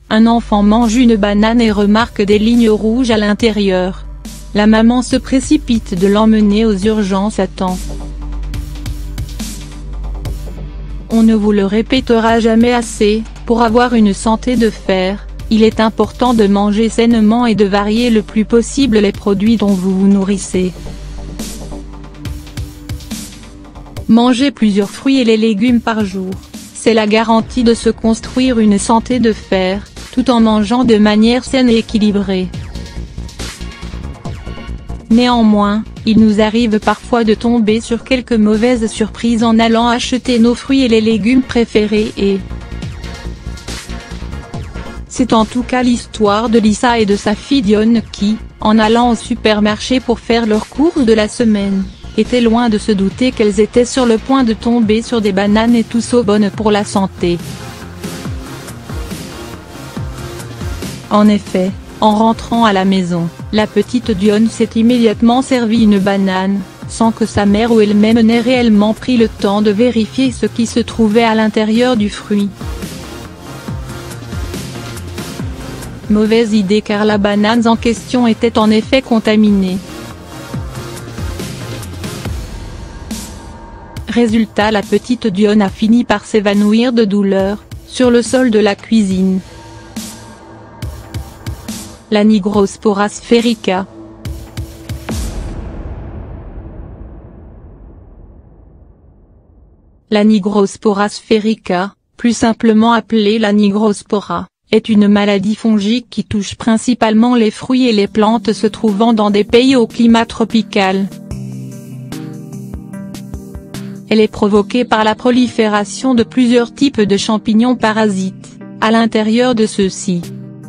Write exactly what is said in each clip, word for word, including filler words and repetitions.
un enfant mange une banane et remarque des lignes rouges à l'intérieur. La maman se précipite de l'emmener aux urgences à temps. On ne vous le répétera jamais assez, pour avoir une santé de fer, il est important de manger sainement et de varier le plus possible les produits dont vous vous nourrissez. Manger plusieurs fruits et les légumes par jour, c'est la garantie de se construire une santé de fer, tout en mangeant de manière saine et équilibrée. Néanmoins, il nous arrive parfois de tomber sur quelques mauvaises surprises en allant acheter nos fruits et les légumes préférés et... C'est en tout cas l'histoire de Lisa et de sa fille Dionne qui, en allant au supermarché pour faire leurs courses de la semaine, étaient loin de se douter qu'elles étaient sur le point de tomber sur des bananes et tout sauf bonnes pour la santé. En effet, en rentrant à la maison, la petite Dionne s'est immédiatement servi une banane, sans que sa mère ou elle-même n'ait réellement pris le temps de vérifier ce qui se trouvait à l'intérieur du fruit. Mauvaise idée car la banane en question était en effet contaminée. Résultat, la petite Dionne a fini par s'évanouir de douleur, sur le sol de la cuisine. La Nigrospora spherica. La Nigrospora spherica, plus simplement appelée la Nigrospora, est une maladie fongique qui touche principalement les fruits et les plantes se trouvant dans des pays au climat tropical. Elle est provoquée par la prolifération de plusieurs types de champignons parasites, à l'intérieur de ceux-ci.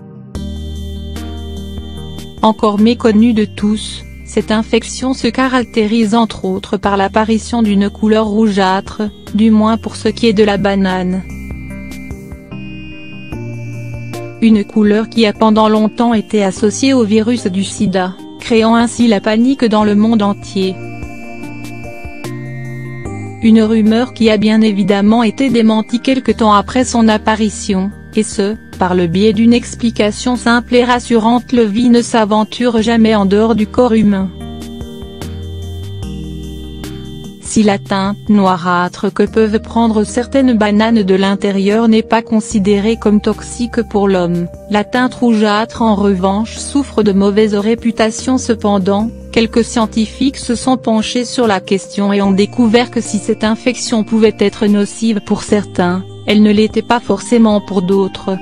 Encore méconnue de tous, cette infection se caractérise entre autres par l'apparition d'une couleur rougeâtre, du moins pour ce qui est de la banane. Une couleur qui a pendant longtemps été associée au virus du sida, créant ainsi la panique dans le monde entier. Une rumeur qui a bien évidemment été démentie quelque temps après son apparition, et ce, par le biais d'une explication simple et rassurante: le vie ne s'aventure jamais en dehors du corps humain. Si la teinte noirâtre que peuvent prendre certaines bananes de l'intérieur n'est pas considérée comme toxique pour l'homme, la teinte rougeâtre en revanche souffre de mauvaise réputation. Cependant, quelques scientifiques se sont penchés sur la question et ont découvert que si cette infection pouvait être nocive pour certains, elle ne l'était pas forcément pour d'autres.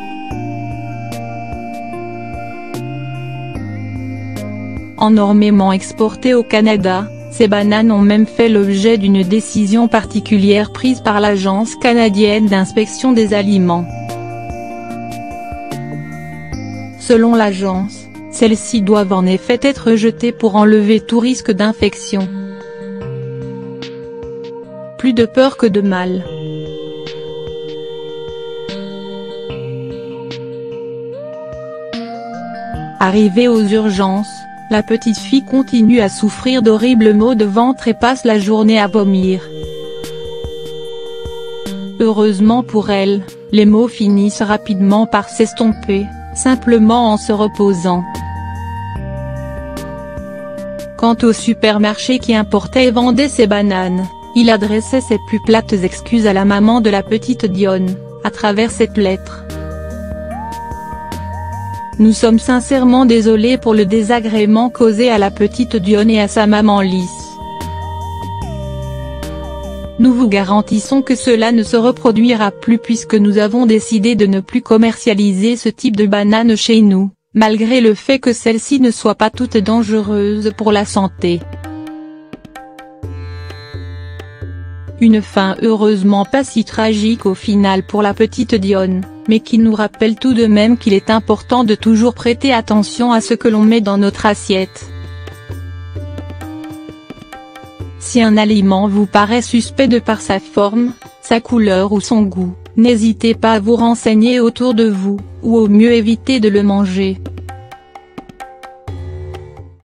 Énormément exportées au Canada, ces bananes ont même fait l'objet d'une décision particulière prise par l'Agence canadienne d'inspection des aliments. Selon l'agence, celles-ci doivent en effet être jetées pour enlever tout risque d'infection. Plus de peur que de mal. Arrivée aux urgences, la petite fille continue à souffrir d'horribles maux de ventre et passe la journée à vomir. Heureusement pour elle, les maux finissent rapidement par s'estomper, simplement en se reposant. Quant au supermarché qui importait et vendait ces bananes, il adressait ses plus plates excuses à la maman de la petite Dionne, à travers cette lettre. Nous sommes sincèrement désolés pour le désagrément causé à la petite Dionne et à sa maman Lise. Nous vous garantissons que cela ne se reproduira plus puisque nous avons décidé de ne plus commercialiser ce type de banane chez nous, malgré le fait que celles-ci ne soient pas toutes dangereuses pour la santé. Une fin heureusement pas si tragique au final pour la petite Dionne, mais qui nous rappelle tout de même qu'il est important de toujours prêter attention à ce que l'on met dans notre assiette. Si un aliment vous paraît suspect de par sa forme, sa couleur ou son goût, n'hésitez pas à vous renseigner autour de vous, ou au mieux éviter de le manger.